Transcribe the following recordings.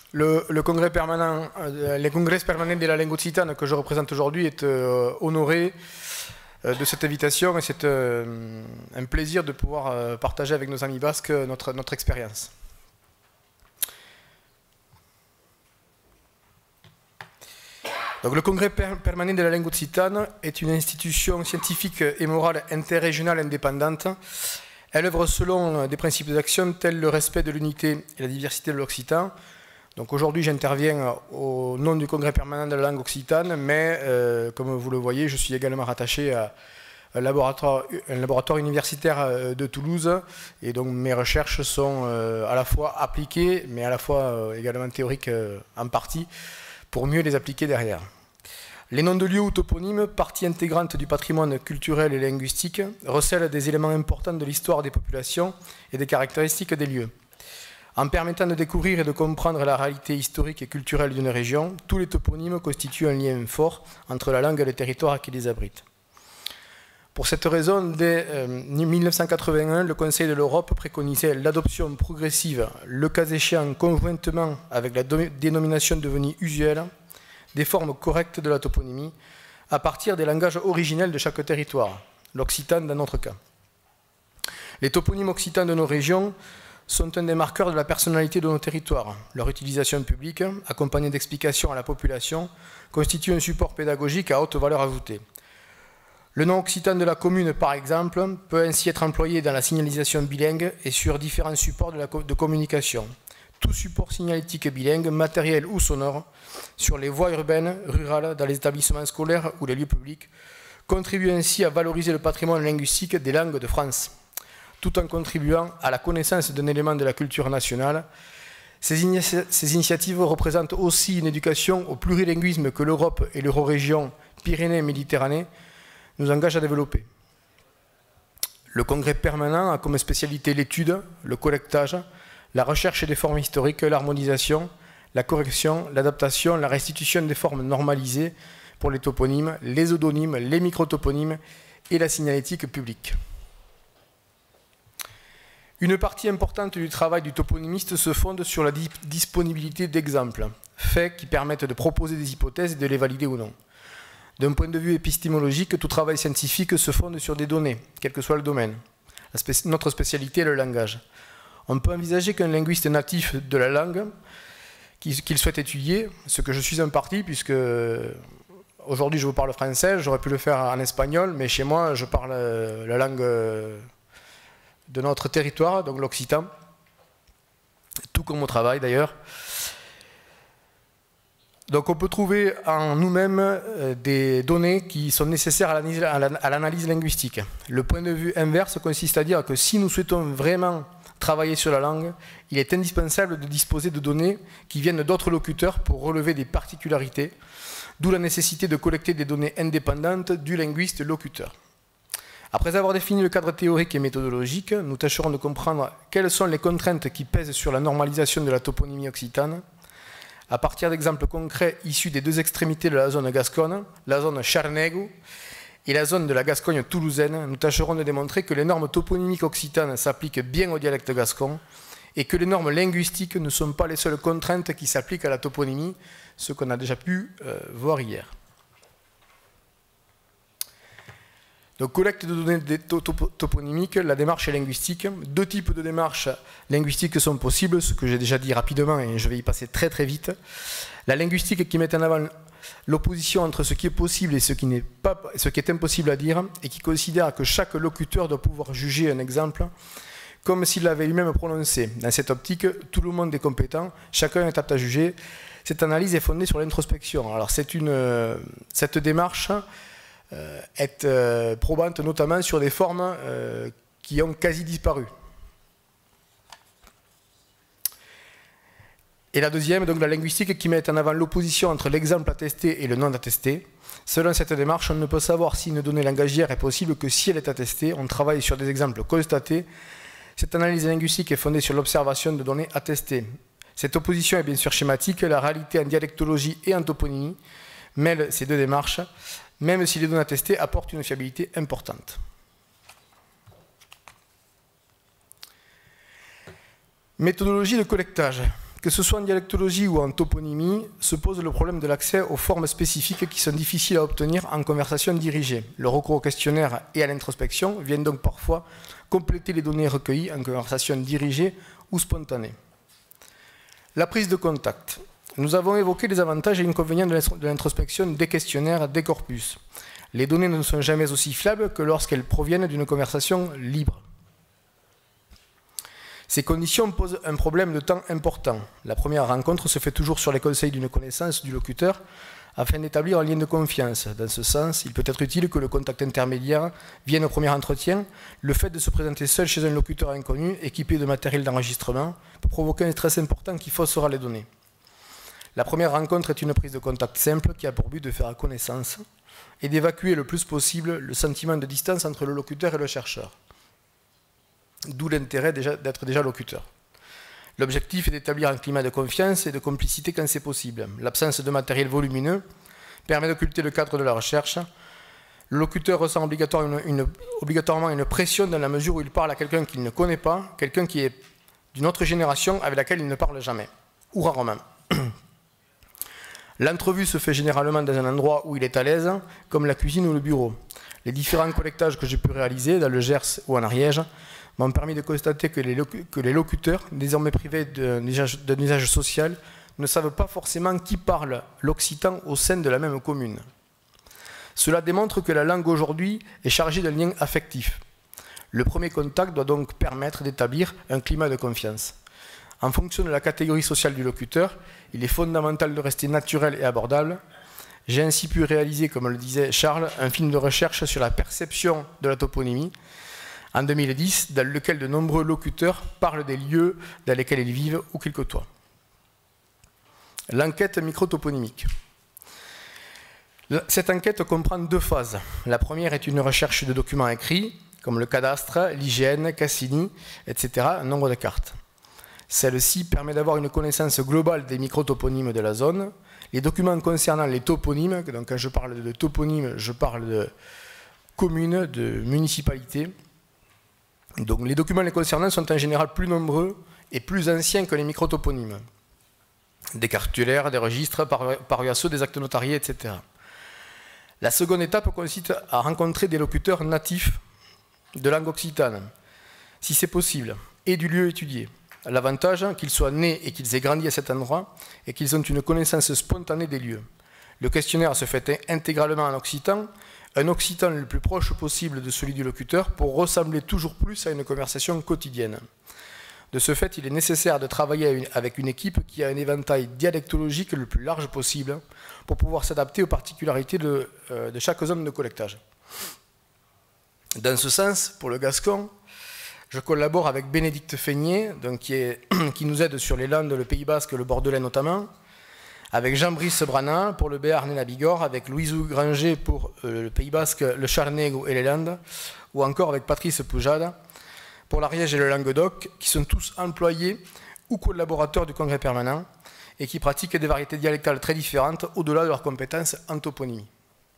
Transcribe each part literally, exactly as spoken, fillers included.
Le, le congrès permanent, euh, les congrès permanents de la langue occitane que je représente aujourd'hui est euh, honoré euh, de cette invitation et c'est euh, un plaisir de pouvoir euh, partager avec nos amis basques notre, notre expérience. Donc, le congrès per permanent de la langue occitane est une institution scientifique et morale interrégionale indépendante. Elle œuvre selon des principes d'action tels le respect de l'unité et la diversité de l'occitan. Donc aujourd'hui, j'interviens au nom du congrès permanent de la langue occitane, mais euh, comme vous le voyez, je suis également rattaché à un laboratoire, un laboratoire universitaire de Toulouse, et donc mes recherches sont euh, à la fois appliquées, mais à la fois euh, également théoriques euh, en partie, pour mieux les appliquer derrière. Les noms de lieux ou toponymes, partie intégrante du patrimoine culturel et linguistique, recèlent des éléments importants de l'histoire des populations et des caractéristiques des lieux. En permettant de découvrir et de comprendre la réalité historique et culturelle d'une région, tous les toponymes constituent un lien fort entre la langue et le territoire qui les abrite. Pour cette raison, dès euh, mille neuf cent quatre-vingt-un, le Conseil de l'Europe préconisait l'adoption progressive, le cas échéant conjointement avec la dénomination devenue usuelle, des formes correctes de la toponymie, à partir des langages originels de chaque territoire, l'occitan dans notre cas. Les toponymes occitans de nos régions sont un des marqueurs de la personnalité de nos territoires. Leur utilisation publique, accompagnée d'explications à la population, constitue un support pédagogique à haute valeur ajoutée. Le nom occitan de la commune, par exemple, peut ainsi être employé dans la signalisation bilingue et sur différents supports de, la co de communication. Tout support signalétique bilingue, matériel ou sonore, sur les voies urbaines, rurales, dans les établissements scolaires ou les lieux publics, contribue ainsi à valoriser le patrimoine linguistique des langues de France, tout en contribuant à la connaissance d'un élément de la culture nationale. Ces, initia ces initiatives représentent aussi une éducation au plurilinguisme que l'Europe et l'Eurorégion Pyrénées-Méditerranée nous engagent à développer. Le congrès permanent a comme spécialité l'étude, le collectage, la recherche des formes historiques, l'harmonisation, la correction, l'adaptation, la restitution des formes normalisées pour les toponymes, les odonymes, les microtoponymes et la signalétique publique. Une partie importante du travail du toponymiste se fonde sur la disponibilité d'exemples, faits qui permettent de proposer des hypothèses et de les valider ou non. D'un point de vue épistémologique, tout travail scientifique se fonde sur des données, quel que soit le domaine. La spé- notre spécialité est le langage. On peut envisager qu'un linguiste natif de la langue, qu'il souhaite étudier, ce que je suis en partie, puisque aujourd'hui je vous parle français, j'aurais pu le faire en espagnol, mais chez moi je parle la langue de notre territoire, donc l'occitan, tout comme au travail d'ailleurs. Donc on peut trouver en nous-mêmes des données qui sont nécessaires à l'analyse linguistique. Le point de vue inverse consiste à dire que si nous souhaitons vraiment travailler sur la langue, il est indispensable de disposer de données qui viennent d'autres locuteurs pour relever des particularités, d'où la nécessité de collecter des données indépendantes du linguiste locuteur. Après avoir défini le cadre théorique et méthodologique, nous tâcherons de comprendre quelles sont les contraintes qui pèsent sur la normalisation de la toponymie occitane, à partir d'exemples concrets issus des deux extrémités de la zone gasconne, la zone Charnegu et la zone de la Gascogne toulousaine. Nous tâcherons de démontrer que les normes toponymiques occitanes s'appliquent bien au dialecte gascon et que les normes linguistiques ne sont pas les seules contraintes qui s'appliquent à la toponymie, ce qu'on a déjà pu euh, voir hier. Donc, collecte de données toponymiques, la démarche est linguistique. Deux types de démarches linguistiques sont possibles, ce que j'ai déjà dit rapidement et je vais y passer très très vite. La linguistique qui met en avant l'opposition entre ce qui est possible et ce qui n'est pas, ce qui est impossible à dire, et qui considère que chaque locuteur doit pouvoir juger un exemple comme s'il l'avait lui-même prononcé. Dans cette optique, tout le monde est compétent, chacun est apte à juger. Cette analyse est fondée sur l'introspection. Alors c'est une, euh, cette démarche euh, est euh, probante notamment sur des formes euh, qui ont quasi disparu. Et la deuxième, donc la linguistique, qui met en avant l'opposition entre l'exemple attesté et le non attesté. Selon cette démarche, on ne peut savoir si une donnée langagière est possible que si elle est attestée. On travaille sur des exemples constatés. Cette analyse linguistique est fondée sur l'observation de données attestées. Cette opposition est bien sûr schématique. La réalité en dialectologie et en toponymie mêle ces deux démarches, même si les données attestées apportent une fiabilité importante. Méthodologie de collectage. Que ce soit en dialectologie ou en toponymie, se pose le problème de l'accès aux formes spécifiques qui sont difficiles à obtenir en conversation dirigée. Le recours au questionnaire et à l'introspection viennent donc parfois compléter les données recueillies en conversation dirigée ou spontanée. La prise de contact. Nous avons évoqué les avantages et inconvénients de l'introspection des questionnaires, des corpus. Les données ne sont jamais aussi fiables que lorsqu'elles proviennent d'une conversation libre. Ces conditions posent un problème de temps important. La première rencontre se fait toujours sur les conseils d'une connaissance du locuteur afin d'établir un lien de confiance. Dans ce sens, il peut être utile que le contact intermédiaire vienne au premier entretien. Le fait de se présenter seul chez un locuteur inconnu, équipé de matériel d'enregistrement, peut provoquer un stress important qui faussera les données. La première rencontre est une prise de contact simple qui a pour but de faire connaissance et d'évacuer le plus possible le sentiment de distance entre le locuteur et le chercheur. D'où l'intérêt d'être déjà locuteur. L'objectif est d'établir un climat de confiance et de complicité quand c'est possible. L'absence de matériel volumineux permet d'occulter le cadre de la recherche. Le locuteur ressent obligatoirement une, une, obligatoirement une pression dans la mesure où il parle à quelqu'un qu'il ne connaît pas, quelqu'un qui est d'une autre génération avec laquelle il ne parle jamais, ou rarement. L'entrevue se fait généralement dans un endroit où il est à l'aise, comme la cuisine ou le bureau. Les différents collectages que j'ai pu réaliser dans le Gers ou en Ariège m'ont permis de constater que les, que les locuteurs, désormais privés d'un usage, d'un usage social, ne savent pas forcément qui parle l'occitan au sein de la même commune. Cela démontre que la langue aujourd'hui est chargée d'un lien affectif. Le premier contact doit donc permettre d'établir un climat de confiance. En fonction de la catégorie sociale du locuteur, il est fondamental de rester naturel et abordable. J'ai ainsi pu réaliser, comme le disait Charles, un film de recherche sur la perception de la toponymie, en deux mille dix, dans lequel de nombreux locuteurs parlent des lieux dans lesquels ils vivent ou qu'ils côtoient. L'enquête microtoponymique. Cette enquête comprend deux phases. La première est une recherche de documents écrits, comme le cadastre, l'I G N, Cassini, et cetera, un nombre de cartes. Celle-ci permet d'avoir une connaissance globale des microtoponymes de la zone. Les documents concernant les toponymes, donc quand je parle de toponymes, je parle de communes, de municipalités. Donc les documents les concernant sont en général plus nombreux et plus anciens que les microtoponymes. Des cartulaires, des registres, parus à ceux des actes notariés, et cetera. La seconde étape consiste à rencontrer des locuteurs natifs de langue occitane, si c'est possible, et du lieu étudié. L'avantage, qu'ils soient nés et qu'ils aient grandi à cet endroit, est qu'ils ont une connaissance spontanée des lieux. Le questionnaire se fait intégralement en occitan, un occitan le plus proche possible de celui du locuteur pour ressembler toujours plus à une conversation quotidienne. De ce fait, il est nécessaire de travailler avec une équipe qui a un éventail dialectologique le plus large possible pour pouvoir s'adapter aux particularités de, euh, de chaque zone de collectage. Dans ce sens, pour le gascon, je collabore avec Bénédicte Feignet, donc qui, est, qui nous aide sur les Landes, le Pays Basque et le Bordelais notamment, avec Jean-Brice Brana pour le Béarn et la Bigorre, avec Louisou Granger pour euh, le Pays Basque, le Charnego et les Landes, ou encore avec Patrice Poujade pour l'Ariège et le Languedoc, qui sont tous employés ou collaborateurs du Congrès permanent et qui pratiquent des variétés dialectales très différentes au-delà de leurs compétences en toponymie.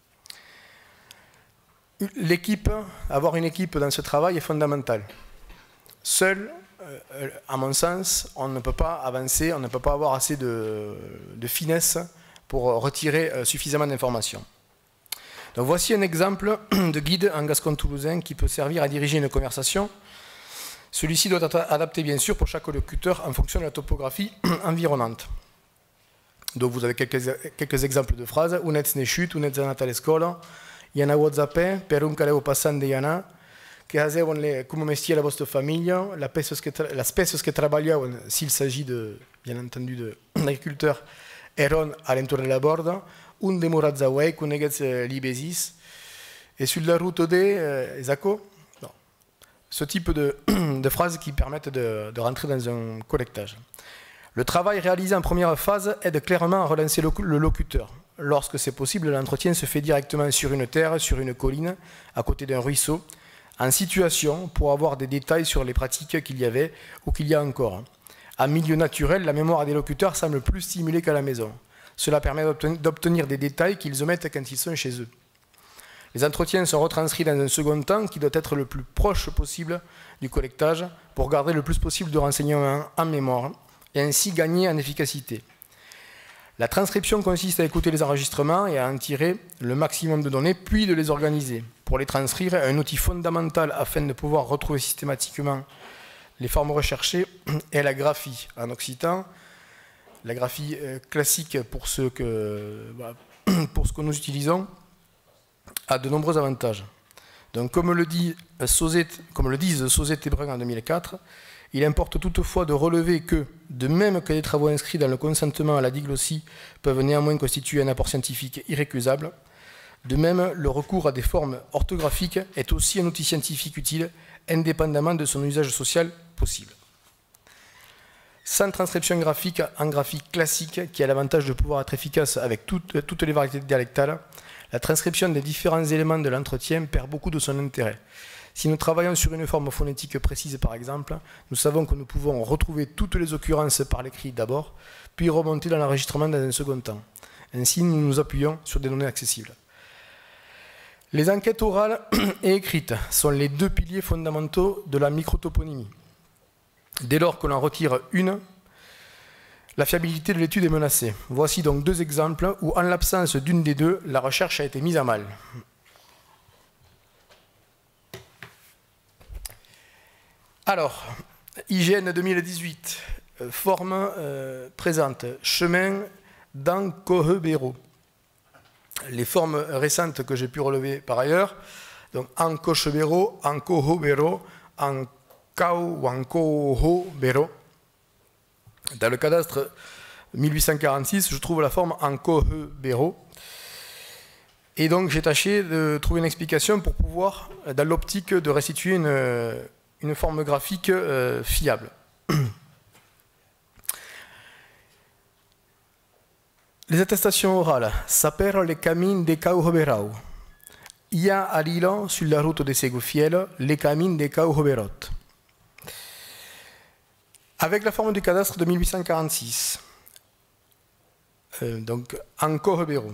L'équipe, avoir une équipe dans ce travail est fondamental. Seul, euh, à mon sens, on ne peut pas avancer, on ne peut pas avoir assez de, de finesse pour retirer euh, suffisamment d'informations. Donc voici un exemple de guide en gascon toulousain qui peut servir à diriger une conversation. Celui-ci doit être adapté bien sûr pour chaque locuteur en fonction de la topographie environnante. Donc vous avez quelques, quelques exemples de phrases. Unez ne chut, unez anat a l'escola, iana whatsappé, per un caleo passante iana, che facevano le, come mestiere la vostra famiglia, la spesos che, tra, la spesos che travagliavano, s'il s'agit de, bien entendu d'agriculteurs, eron all'intorno della borda, un demorazawei, kunegets libesis, et sur la route de Esako. Ce type de, de phrases qui permettent de, de rentrer dans un collectage. Le travail réalisé en première phase aide clairement à relancer le, le locuteur. Lorsque c'est possible, l'entretien se fait directement sur une terre, sur une colline, à côté d'un ruisseau, en situation pour avoir des détails sur les pratiques qu'il y avait ou qu'il y a encore. En milieu naturel, la mémoire des locuteurs semble plus stimulée qu'à la maison. Cela permet d'obtenir des détails qu'ils omettent quand ils sont chez eux. Les entretiens sont retranscrits dans un second temps qui doit être le plus proche possible du collectage pour garder le plus possible de renseignements en mémoire et ainsi gagner en efficacité. La transcription consiste à écouter les enregistrements et à en tirer le maximum de données, puis de les organiser. Pour les transcrire, un outil fondamental afin de pouvoir retrouver systématiquement les formes recherchées est la graphie en occitan. La graphie classique, pour ce que, pour ce que nous utilisons, a de nombreux avantages. Donc, comme le, dit Sauzet, comme le disent Sauzet et Brun en deux mille quatre, il importe toutefois de relever que, de même que les travaux inscrits dans le consentement à la diglossie peuvent néanmoins constituer un apport scientifique irrécusable, de même, le recours à des formes orthographiques est aussi un outil scientifique utile, indépendamment de son usage social possible. Sans transcription graphique en graphie classique, qui a l'avantage de pouvoir être efficace avec toutes, toutes les variétés dialectales, la transcription des différents éléments de l'entretien perd beaucoup de son intérêt. Si nous travaillons sur une forme phonétique précise, par exemple, nous savons que nous pouvons retrouver toutes les occurrences par l'écrit d'abord, puis remonter dans l'enregistrement dans un second temps. Ainsi, nous nous appuyons sur des données accessibles. Les enquêtes orales et écrites sont les deux piliers fondamentaux de la microtoponymie. Dès lors que l'on retire une, la fiabilité de l'étude est menacée. Voici donc deux exemples où, en l'absence d'une des deux, la recherche a été mise à mal. Alors, I G N deux mille dix-huit, forme euh, présente, chemin d'Ancohebero. Les formes récentes que j'ai pu relever par ailleurs, donc Ancohebero, Ancohebero, Ancao ou Ancohebero. Dans le cadastre mille huit cent quarante-six, je trouve la forme Ancohebero. Et donc j'ai tâché de trouver une explication pour pouvoir, dans l'optique, de restituer une, une forme graphique euh, fiable. Les attestations orales s'appellent les camins de Cauhoberau. Il y a à l'île, sur la route de Segufiel, les camins de Cauhoberot. Avec la forme du cadastre de mille huit cent quarante-six, euh, donc Ancohebero.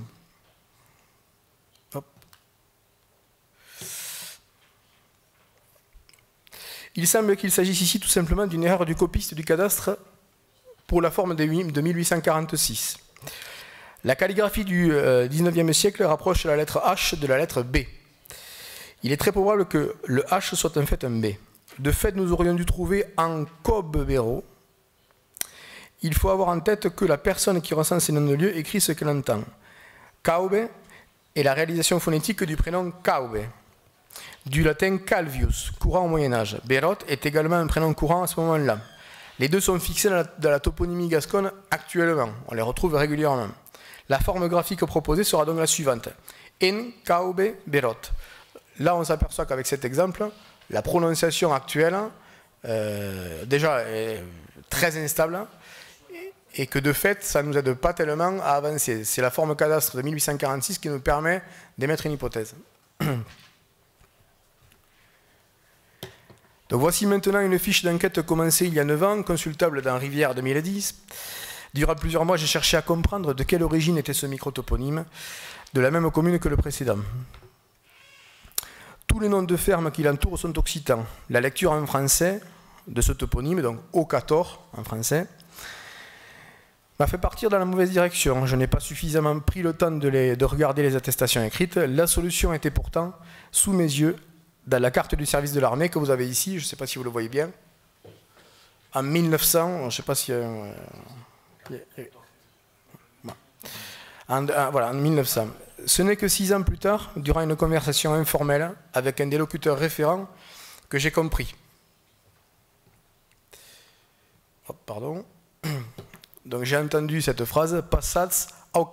Il semble qu'il s'agisse ici tout simplement d'une erreur du copiste du cadastre pour la forme de mille huit cent quarante-six. La calligraphie du dix-neuvième siècle rapproche la lettre H de la lettre B. Il est très probable que le H soit en fait un B. De fait, nous aurions dû trouver Ancohebero. Il faut avoir en tête que la personne qui recense ces noms de lieux écrit ce qu'elle entend. Caube est la réalisation phonétique du prénom Caube, du latin Calvius, courant au Moyen-Âge. Berot est également un prénom courant à ce moment-là. Les deux sont fixés dans la, dans la toponymie gasconne actuellement. On les retrouve régulièrement. La forme graphique proposée sera donc la suivante. En Caube Berot. Là, on s'aperçoit qu'avec cet exemple, la prononciation actuelle, euh, déjà, est très instable, et que de fait, ça ne nous aide pas tellement à avancer. C'est la forme cadastre de mille huit cent quarante-six qui nous permet d'émettre une hypothèse. Donc voici maintenant une fiche d'enquête commencée il y a neuf ans, consultable dans Rivière deux mille dix. Durant plusieurs mois, j'ai cherché à comprendre de quelle origine était ce microtoponyme, de la même commune que le précédent. Tous les noms de fermes qui l'entourent sont occitans. La lecture en français de ce toponyme, donc Ocator en français, m'a fait partir dans la mauvaise direction. Je n'ai pas suffisamment pris le temps de, les, de regarder les attestations écrites. La solution était pourtant sous mes yeux dans la carte du service de l'armée que vous avez ici. Je ne sais pas si vous le voyez bien. En mille neuf cents, je ne sais pas si... Euh, en, en, voilà, en mille neuf cents. Ce n'est que six ans plus tard, durant une conversation informelle avec un des locuteurs référents, que j'ai compris. Oh, pardon. Donc j'ai entendu cette phrase « Passats Aucatort ».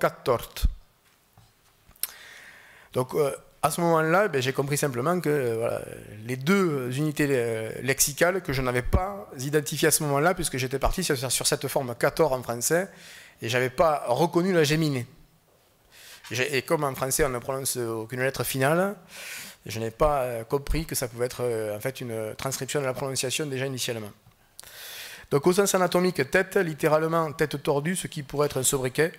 Donc euh, à ce moment-là, ben, j'ai compris simplement que euh, voilà, les deux unités euh, lexicales que je n'avais pas identifiées à ce moment-là, puisque j'étais parti sur, sur cette forme cator en français, et je n'avais pas reconnu la géminée. Et comme en français on ne prononce aucune lettre finale, je n'ai pas euh, compris que ça pouvait être euh, en fait une transcription de la prononciation déjà initialement. Donc au sens anatomique, tête, littéralement tête tordue, ce qui pourrait être un sobriquet.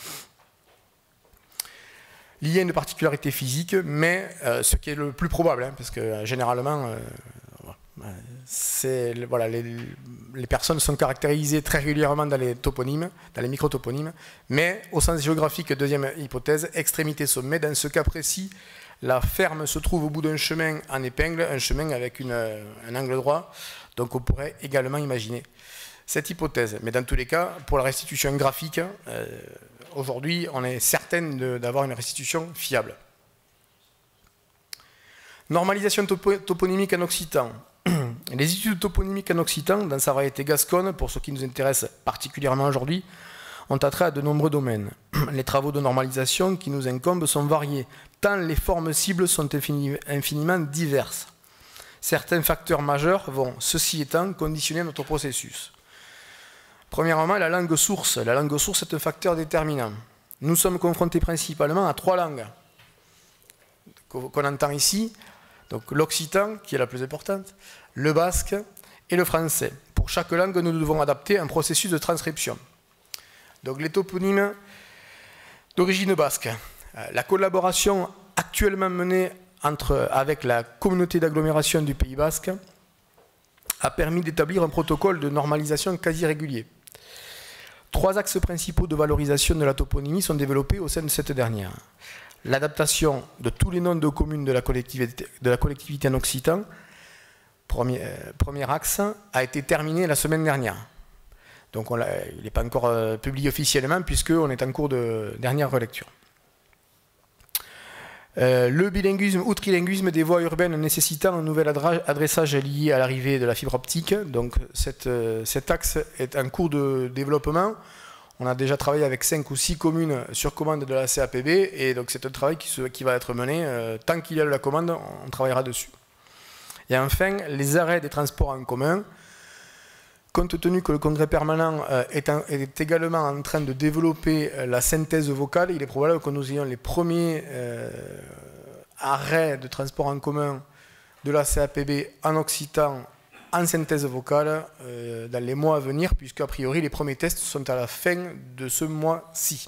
Il y a une particularité physique, mais euh, ce qui est le plus probable, hein, parce que euh, généralement, euh, Voilà, les, les personnes sont caractérisées très régulièrement dans les toponymes, dans les microtoponymes, mais au sens géographique, deuxième hypothèse, extrémité sommet. Dans ce cas précis, la ferme se trouve au bout d'un chemin en épingle, un chemin avec une, un angle droit, donc on pourrait également imaginer cette hypothèse. Mais dans tous les cas, pour la restitution graphique, euh, aujourd'hui, on est certain d'avoir une restitution fiable. Normalisation topo toponymique en occitan. Les études toponymiques en occitan, dans sa variété gasconne, pour ce qui nous intéresse particulièrement aujourd'hui, ont attrait à de nombreux domaines. Les travaux de normalisation qui nous incombent sont variés, tant les formes cibles sont infini infiniment diverses. Certains facteurs majeurs vont, ceci étant, conditionner notre processus. Premièrement, la langue source. La langue source est un facteur déterminant. Nous sommes confrontés principalement à trois langues qu'on entend ici. Donc l'occitan, qui est la plus importante, le basque et le français. Pour chaque langue, nous devons adapter un processus de transcription. Donc les toponymes d'origine basque. La collaboration actuellement menée entre, avec la communauté d'agglomération du Pays basque a permis d'établir un protocole de normalisation quasi régulier. Trois axes principaux de valorisation de la toponymie sont développés au sein de cette dernière. L'adaptation de tous les noms de communes de la collectivité, de la collectivité en occitan, premier, euh, premier axe, a été terminé la semaine dernière. Donc on il n'est pas encore euh, publié officiellement puisqu'on est en cours de dernière relecture. Euh, le bilinguisme ou trilinguisme des voies urbaines nécessitant un nouvel adressage lié à l'arrivée de la fibre optique. Donc cette, euh, cet axe est en cours de développement. On a déjà travaillé avec cinq ou six communes sur commande de la C A P B et donc c'est un travail qui, se, qui va être mené. Euh, tant qu'il y a de la commande, on travaillera dessus. Et enfin, les arrêts des transports en commun. Compte tenu que le congrès permanent euh, est, en, est également en train de développer euh, la synthèse vocale, il est probable que nous ayons les premiers euh, arrêts de transport en commun de la C A P B en occitan en synthèse vocale euh, dans les mois à venir, puisque a priori les premiers tests sont à la fin de ce mois-ci.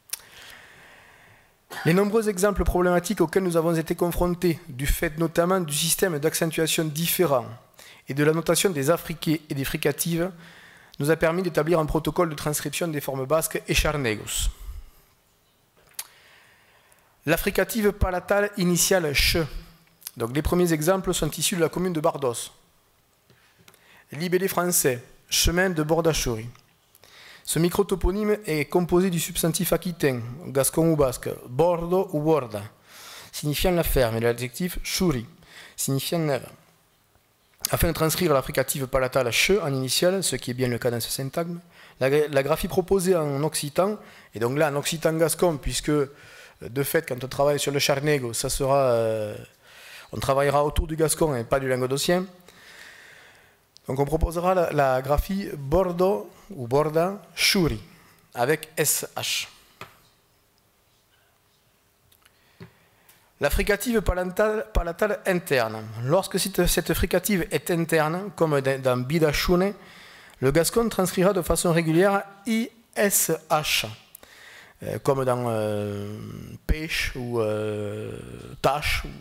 Les nombreux exemples problématiques auxquels nous avons été confrontés, du fait notamment du système d'accentuation différent et de la notation des affriqués et des fricatives, nous a permis d'établir un protocole de transcription des formes basques et charnegos. La fricative palatale initiale ch. Donc les premiers exemples sont issus de la commune de Bardos. Libellé français, chemin de Bordachori. Ce microtoponyme est composé du substantif aquitain, gascon ou basque, bordo ou borda, signifiant la ferme, et de l'adjectif churi, signifiant neve. Afin de transcrire la fricative palatale ch en initiale, ce qui est bien le cas dans ce syntagme, la, la graphie proposée en occitan, et donc là en occitan gascon, puisque de fait quand on travaille sur le charnego, ça sera, euh, on travaillera autour du gascon et pas du languedocien. Donc on proposera la, la graphie bordo ou borda churi avec S H. La fricative palatale, palatale interne. Lorsque cette, cette fricative est interne, comme dans bidachune, le gascon transcrira de façon régulière I S H, euh, comme dans euh, pêche ou euh, tâche, ou,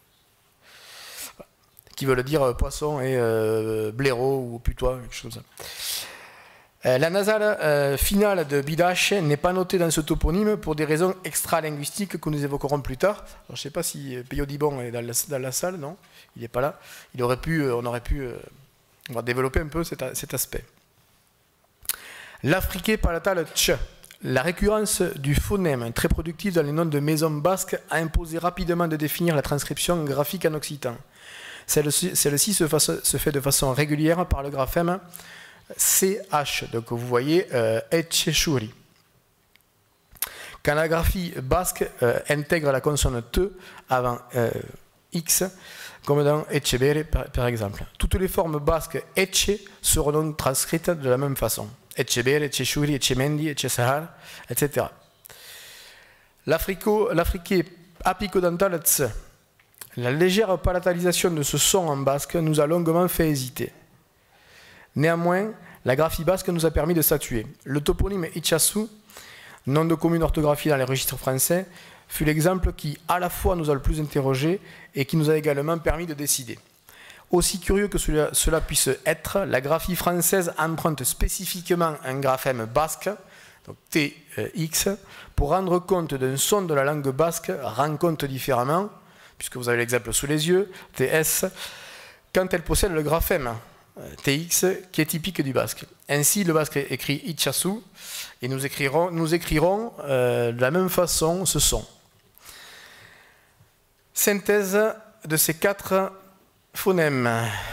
qui veut dire poisson et euh, blaireau ou putois, quelque chose comme ça. Euh, la nasale euh, finale de bidache n'est pas notée dans ce toponyme pour des raisons extra-linguistiques que nous évoquerons plus tard. Alors, je ne sais pas si Peyo Dibon est dans la, dans la salle, non, il n'est pas là. Il aurait pu, on aurait pu euh, on va développer un peu cet, cet aspect. L'afriqué palatale tch. La récurrence du phonème, très productif dans les noms de maisons basques, a imposé rapidement de définir la transcription graphique en occitan. Celle-ci celle-ci se, se fait de façon régulière par le graphème C H, donc vous voyez euh, Etcheshuri. Quand la graphie basque euh, intègre la consonne T avant euh, X, comme dans Etchebere par, par exemple. Toutes les formes basques Etche seront donc transcrites de la même façon. Etchebere, Etcheshuri, Etchemendi, Etchesahar, et cetera. L'afriqué apicodental Ts. La légère palatalisation de ce son en basque nous a longuement fait hésiter. Néanmoins, la graphie basque nous a permis de statuer. Le toponyme Itchasu, nom de commune orthographié dans les registres français, fut l'exemple qui, à la fois, nous a le plus interrogé et qui nous a également permis de décider. Aussi curieux que cela, cela puisse être, la graphie française emprunte spécifiquement un graphème basque, donc T X, pour rendre compte d'un son de la langue basque, rend compte différemment, puisque vous avez l'exemple sous les yeux, T S, quand elle possède le graphème T X qui est typique du basque. Ainsi, le basque écrit Itchasu, et nous écrirons, nous écrirons euh, de la même façon ce son. Synthèse de ces quatre phonèmes.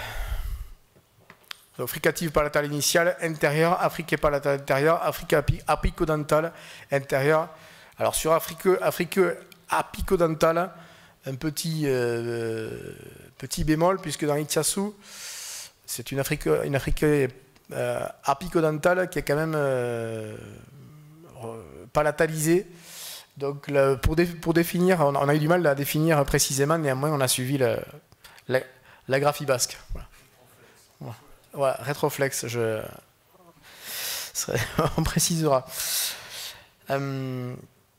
Donc, fricative palatale initiale, intérieure, africain palatale intérieure, africain apicodental intérieur. Alors sur africain apicodental, un petit, euh, petit bémol, puisque dans Itchasu, c'est une afrique, une afrique euh, apicodentale qui est quand même euh, palatalisée. Donc là, pour, dé, pour définir, on a, on a eu du mal à définir précisément, néanmoins on a suivi le, la, la graphie basque. Voilà. Voilà. Voilà, rétroflexe, je, on précisera. Euh,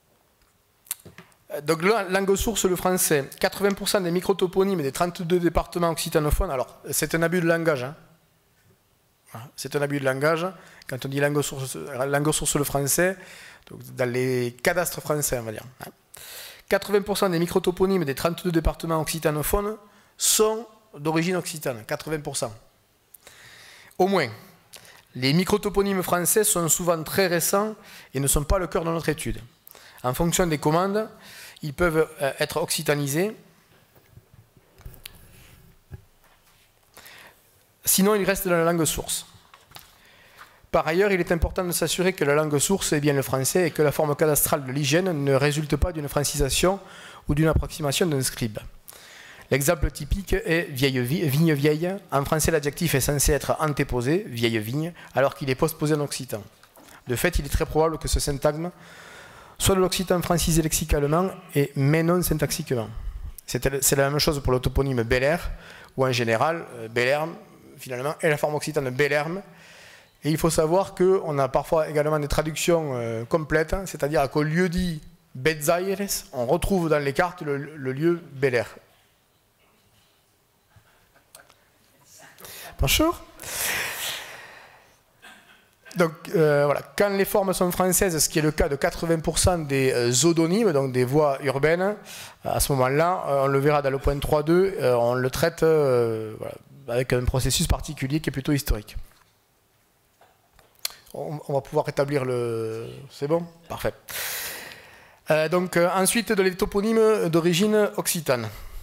donc langue source, le français. quatre-vingts pour cent des microtoponymes des trente-deux départements occitanophones. Alors, c'est un abus de langage. Hein. C'est un abus de langage. Quand on dit langue source, langue source le français, donc dans les cadastres français, on va dire. quatre-vingts pour cent des microtoponymes des trente-deux départements occitanophones sont d'origine occitane. quatre-vingts pour cent. Au moins. Les microtoponymes français sont souvent très récents et ne sont pas le cœur de notre étude. En fonction des commandes, ils peuvent être occitanisés. Sinon, ils restent dans la langue source. Par ailleurs, il est important de s'assurer que la langue source est bien le français et que la forme cadastrale de l'hygiène ne résulte pas d'une francisation ou d'une approximation d'un scribe. L'exemple typique est vieille vigne vieille. En français, l'adjectif est censé être antéposé, vieille vigne, alors qu'il est postposé en occitan. De fait, il est très probable que ce syntagme soit de l'occitan francisé lexicalement, et, mais non syntaxiquement. C'est la même chose pour le toponyme Bellerme, où en général, Bellerme, finalement, est la forme occitane Bellerme. Et il faut savoir qu'on a parfois également des traductions euh, complètes, c'est-à-dire qu'au lieu dit Betzaires, on retrouve dans les cartes le, le lieu Beller. Bonjour. Donc euh, voilà, quand les formes sont françaises, ce qui est le cas de quatre-vingts pour cent des euh, zodonymes, donc des voies urbaines, à ce moment-là, euh, on le verra dans le point trois point deux, euh, on le traite euh, voilà, avec un processus particulier qui est plutôt historique. On, on va pouvoir rétablir le... C'est bon? Parfait. Euh, donc euh, ensuite, de les toponymes d'origine occitane.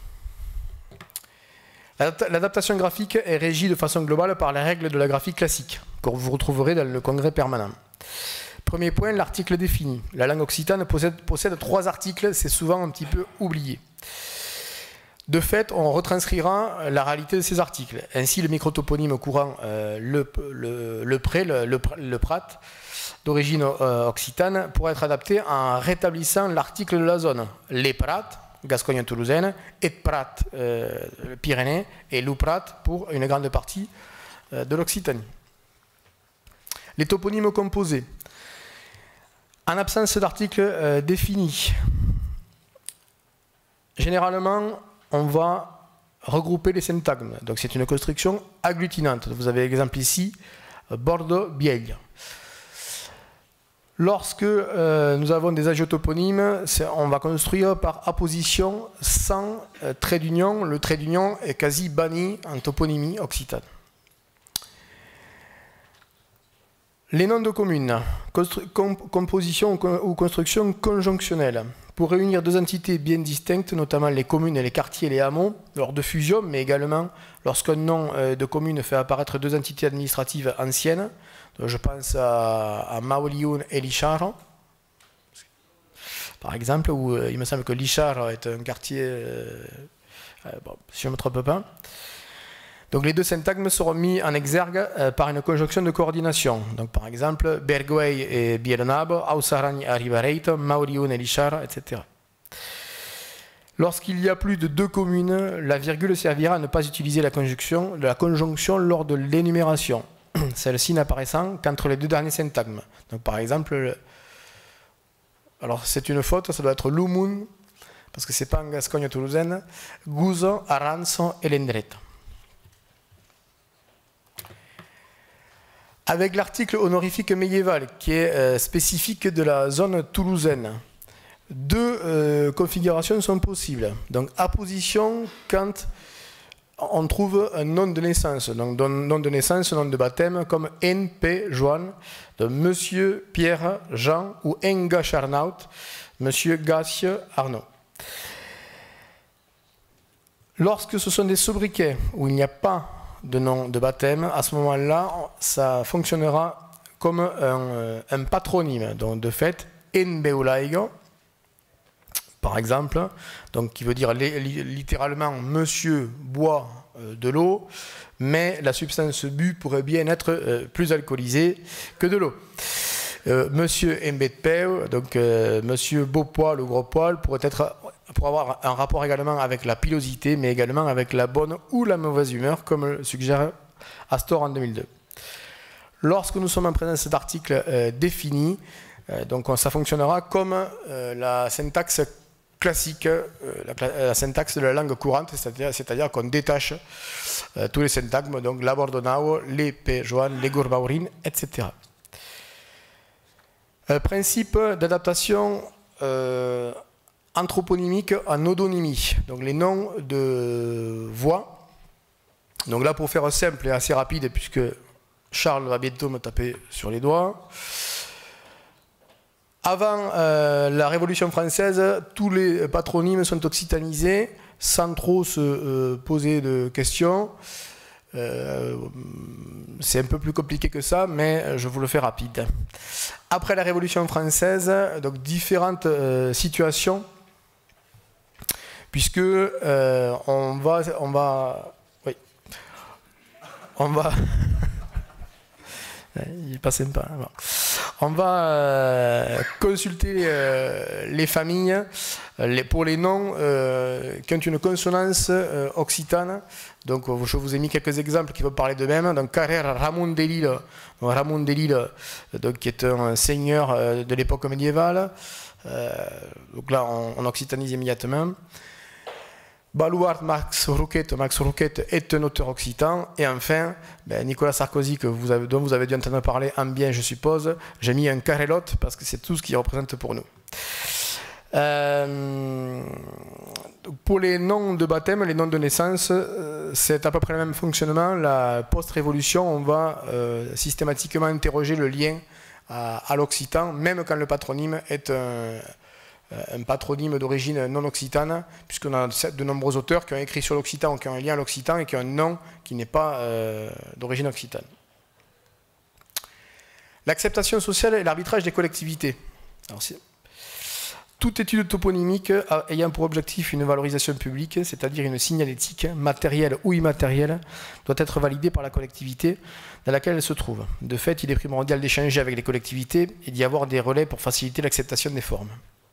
L'adaptation graphique est régie de façon globale par les règles de la graphie classique, que vous retrouverez dans le congrès permanent. Premier point, l'article défini. La langue occitane possède, possède trois articles, c'est souvent un petit peu oublié. De fait, on retranscrira la réalité de ces articles. Ainsi, le microtoponyme courant, euh, le, le, le pré, le, le, le prat, d'origine euh, occitane, pourrait être adapté en rétablissant l'article de la zone. Les prats, Gascogne-Toulousaine, et Prat, euh, Pyrénées, et Louprat pour une grande partie euh, de l'Occitanie. Les toponymes composés. En absence d'articles euh, définis, généralement, on va regrouper les syntagmes. Donc c'est une construction agglutinante. Vous avez l'exemple ici, Bordeaux-Biègle. Lorsque euh, nous avons des agiotoponymes, on va construire par apposition sans euh, trait d'union. Le trait d'union est quasi banni en toponymie occitane. Les noms de communes, comp composition ou construction conjonctionnelle. Pour réunir deux entités bien distinctes, notamment les communes et les quartiers et les hameaux, lors de fusion, mais également lorsqu'un nom euh, de commune fait apparaître deux entités administratives anciennes. Donc je pense à, à Maolioun et Lichar, par exemple, où euh, il me semble que Lichar est un quartier, euh, euh, bon, si je ne me trompe pas. Donc les deux syntagmes seront mis en exergue euh, par une conjonction de coordination. Donc par exemple, Bergwei et Bielnabo, Ausarani et Ribareito, Maolioun et Lichar, et cetera. Lorsqu'il y a plus de deux communes, la virgule servira à ne pas utiliser la conjonction, la conjonction lors de l'énumération. Celle-ci n'apparaissant qu'entre les deux derniers syntagmes. Donc par exemple, le... alors c'est une faute, ça doit être Lumun, parce que c'est pas en Gascogne toulousaine, Gouzo, Aranzo et Lendrette. avec l'article honorifique médiéval qui est euh, spécifique de la zone toulousaine. Deux euh, configurations sont possibles. Donc apposition quand on trouve un nom de naissance, donc nom de naissance, nom de baptême, comme N P Joan, de Monsieur Pierre Jean ou Enga Charnaut, Monsieur Gassieux Arnaud. Lorsque ce sont des sobriquets où il n'y a pas de nom de baptême, à ce moment-là, ça fonctionnera comme un, un patronyme. Donc de fait, Nbeulaigo, par exemple, donc qui veut dire littéralement Monsieur boit de l'eau, mais la substance bu pourrait bien être plus alcoolisée que de l'eau. Euh, Monsieur Mbetpeu, donc euh, Monsieur beau poil ou gros poil, pourrait être, pour avoir un rapport également avec la pilosité, mais également avec la bonne ou la mauvaise humeur, comme le suggère Astor en deux mille deux. Lorsque nous sommes en présence d'articles euh, définis, euh, donc ça fonctionnera comme euh, la syntaxe classique, euh, la, la syntaxe de la langue courante, c'est-à-dire c'est-à-dire qu'on détache euh, tous les syntagmes, donc la Bordonao, les Péjoan, les Gourbaurin, et cetera. Euh, principe d'adaptation euh, anthroponymique en odonymie, donc les noms de voix. Donc là, pour faire simple et assez rapide, puisque Charles va bientôt me taper sur les doigts. Avant euh, la Révolution française, tous les patronymes sont occitanisés sans trop se euh, poser de questions. Euh, c'est un peu plus compliqué que ça, mais je vous le fais rapide. Après la Révolution française, donc différentes euh, situations, puisque euh, on va, on va, oui, on va, il est pas sympa. Bon. On va euh, consulter euh, les familles les, pour les noms euh, qui ont une consonance euh, occitane. Donc je vous ai mis quelques exemples qui vont parler d'eux-mêmes. Donc Carrère Ramon de Lille, Ramon de Lille, donc, qui est un seigneur euh, de l'époque médiévale. Euh, donc là on, on occitanise immédiatement. Balouard Max Rouquette, Max Rouquette est un auteur occitan. Et enfin, ben, Nicolas Sarkozy, que vous avez, dont vous avez dû entendre parler en bien, je suppose. J'ai mis un carrelote parce que c'est tout ce qu'il représente pour nous. Euh, pour les noms de baptême, les noms de naissance, euh, c'est à peu près le même fonctionnement. La post-révolution, on va euh, systématiquement interroger le lien à, à l'occitan, même quand le patronyme est un... un patronyme d'origine non occitane, puisqu'on a de nombreux auteurs qui ont écrit sur l'occitan ou qui ont un lien à l'occitan et qui ont un nom qui n'est pas euh, d'origine occitane. L'acceptation sociale et l'arbitrage des collectivités. Alors, toute étude toponymique ayant pour objectif une valorisation publique, c'est-à-dire une signalétique, matérielle ou immatérielle, doit être validée par la collectivité dans laquelle elle se trouve. De fait, il est primordial d'échanger avec les collectivités et d'y avoir des relais pour faciliter l'acceptation des formes.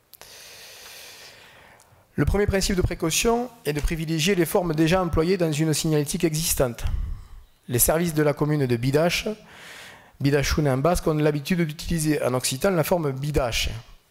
Le premier principe de précaution est de privilégier les formes déjà employées dans une signalétique existante. Les services de la commune de Bidache, Bidachoun en basque, ont l'habitude d'utiliser en occitan la forme Bidache,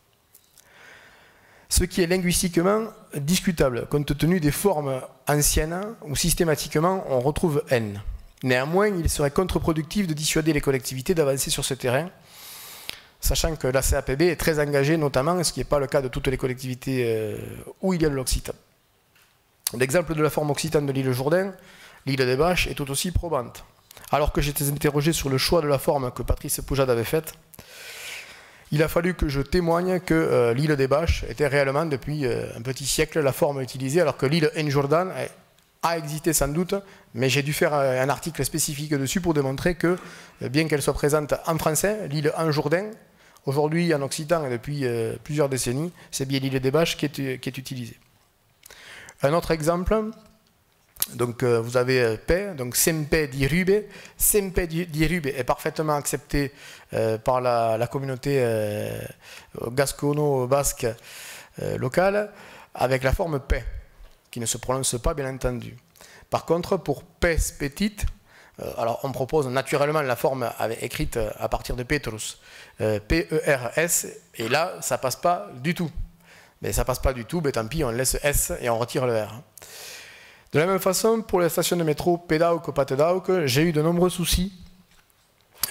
ce qui est linguistiquement discutable, compte tenu des formes anciennes où systématiquement on retrouve N. Néanmoins, il serait contre-productif de dissuader les collectivités d'avancer sur ce terrain, sachant que la C A P B est très engagée, notamment, ce qui n'est pas le cas de toutes les collectivités euh, où il y a de l'occitan. L'exemple de la forme occitane de l'île Jourdain, l'île des Bâches, est tout aussi probante. Alors que j'étais interrogé sur le choix de la forme que Patrice Poujade avait faite, il a fallu que je témoigne que euh, l'île des Bâches était réellement, depuis euh, un petit siècle, la forme utilisée, alors que l'île Enjourdan a existé sans doute, mais j'ai dû faire un article spécifique dessus pour démontrer que, bien qu'elle soit présente en français, l'île Enjourdain, aujourd'hui en occitan et depuis euh, plusieurs décennies, c'est bien l'île des Bâches qui est, qui est utilisée. Un autre exemple, donc euh, vous avez euh, P, donc Sempe di Rube. Sempe di Rube est parfaitement accepté euh, par la, la communauté euh, gascono-basque euh, locale avec la forme P, qui ne se prononce pas bien entendu. Par contre, pour Pes petite, euh, alors on propose naturellement la forme avec, écrite à partir de Petrus, euh, P E R S, et là ça passe pas du tout. Mais ça passe pas du tout, mais tant pis, on laisse S et on retire le R. De la même façon, pour les stations de métro Pédauk ou Patedauk, j'ai eu de nombreux soucis,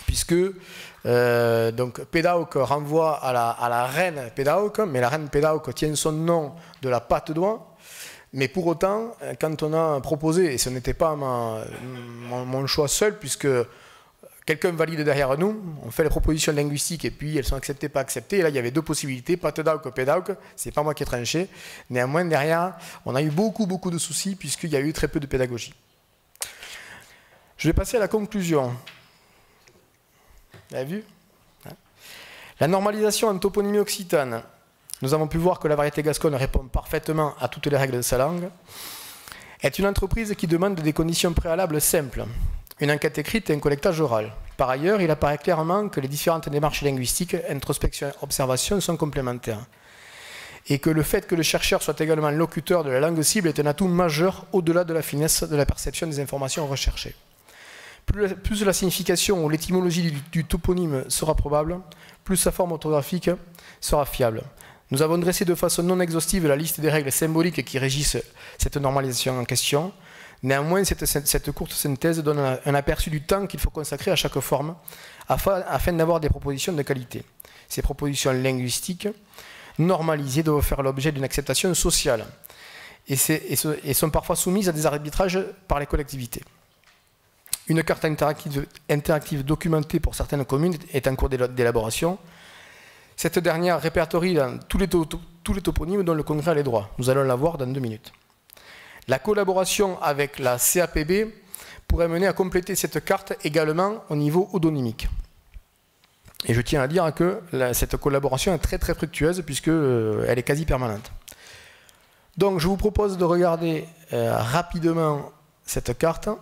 puisque euh, donc Pédaoc renvoie à la, à la reine Pédaoc, mais la reine Pédaoc tient son nom de la patte d'oie. Mais pour autant, quand on a proposé, et ce n'était pas ma, mon, mon choix seul, puisque quelqu'un valide derrière nous, on fait les propositions linguistiques et puis elles sont acceptées, pas acceptées. Et là, il y avait deux possibilités, Patedauc, Pédaoc, c'est pas moi qui ai tranché. Néanmoins, derrière, on a eu beaucoup, beaucoup de soucis puisqu'il y a eu très peu de pédagogie. Je vais passer à la conclusion. Vous avez vu? La normalisation en toponymie occitane. Nous avons pu voir que la variété gasconne répond parfaitement à toutes les règles de sa langue. Est une entreprise qui demande des conditions préalables simples. Une enquête écrite et un collectage oral. Par ailleurs, il apparaît clairement que les différentes démarches linguistiques, introspection et observation, sont complémentaires. Et que le fait que le chercheur soit également locuteur de la langue cible est un atout majeur au-delà de la finesse de la perception des informations recherchées. Plus, plus la signification ou l'étymologie du, du toponyme sera probable, plus sa forme orthographique sera fiable. Nous avons dressé de façon non exhaustive la liste des règles symboliques qui régissent cette normalisation en question. Néanmoins, cette, cette courte synthèse donne un aperçu du temps qu'il faut consacrer à chaque forme afin, afin d'avoir des propositions de qualité. Ces propositions linguistiques normalisées doivent faire l'objet d'une acceptation sociale et, et, et sont parfois soumises à des arbitrages par les collectivités. Une carte interactive, interactive documentée pour certaines communes est en cours d'élaboration. Cette dernière répertorie dans tous les, to tous les toponymes dont le Congrès a les droits. Nous allons la voir dans deux minutes. La collaboration avec la C A P B pourrait mener à compléter cette carte également au niveau odonymique. Et je tiens à dire que la, cette collaboration est très très fructueuse puisqu'elle euh, est quasi permanente. Donc je vous propose de regarder euh, rapidement cette carte.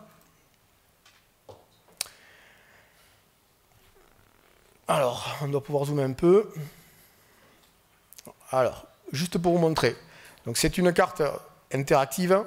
Alors, on doit pouvoir zoomer un peu. Alors, juste pour vous montrer. Donc, c'est une carte interactive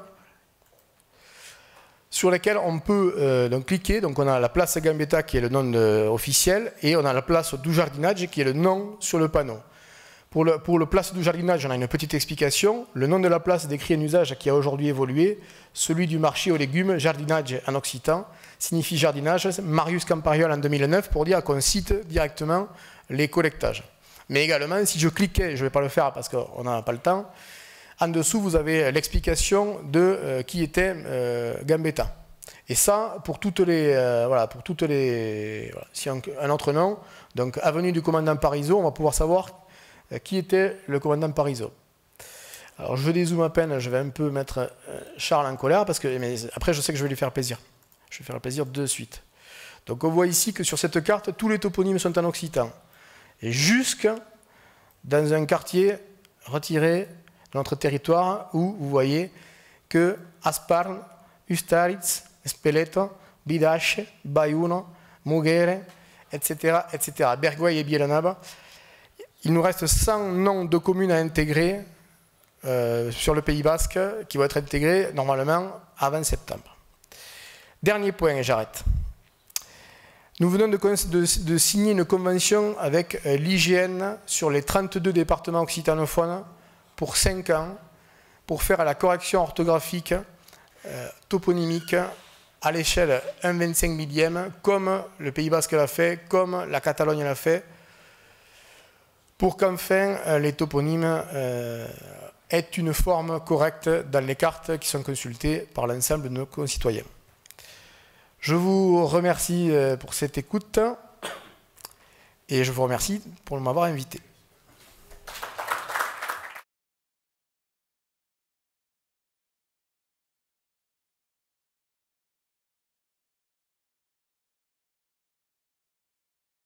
sur laquelle on peut euh, donc, cliquer. Donc, on a la place Gambetta qui est le nom de, officiel et on a la place du jardinage qui est le nom sur le panneau. Pour le, pour le place du jardinage, on a une petite explication. Le nom de la place décrit un usage qui a aujourd'hui évolué, celui du marché aux légumes, jardinage en occitan, signifie jardinage, Marius Campariol en deux mille neuf, pour dire qu'on cite directement les collectages. Mais également, si je cliquais, je ne vais pas le faire parce qu'on n'a pas le temps, en dessous, vous avez l'explication de euh, qui était euh, Gambetta. Et ça, pour toutes les... Euh, voilà, pour toutes les voilà, si un, un autre nom, donc avenue du commandant Parisot, on va pouvoir savoir euh, qui était le commandant Parisot. Alors, je dézoome à peine, je vais un peu mettre euh, Charles en colère, parce que mais après, je sais que je vais lui faire plaisir. Je vais faire plaisir de suite. Donc on voit ici que sur cette carte, tous les toponymes sont en occitan. Et jusque dans un quartier retiré de notre territoire où vous voyez que Asparn, Ustaritz, Spoleto, Bidache, Baiuno, Mughere, et cetera, et cetera. Bergueil et Bielanaba. Il nous reste cent noms de communes à intégrer euh, sur le Pays Basque qui vont être intégrés normalement avant septembre. Dernier point et j'arrête. Nous venons de, de, de signer une convention avec euh, l'I G N sur les trente-deux départements occitanophones pour cinq ans pour faire la correction orthographique euh, toponymique à l'échelle un vingt-cinq millième comme le Pays Basque l'a fait, comme la Catalogne l'a fait, pour qu'enfin euh, les toponymes euh, aient une forme correcte dans les cartes qui sont consultées par l'ensemble de nos concitoyens. Je vous remercie pour cette écoute et je vous remercie pour m'avoir invité.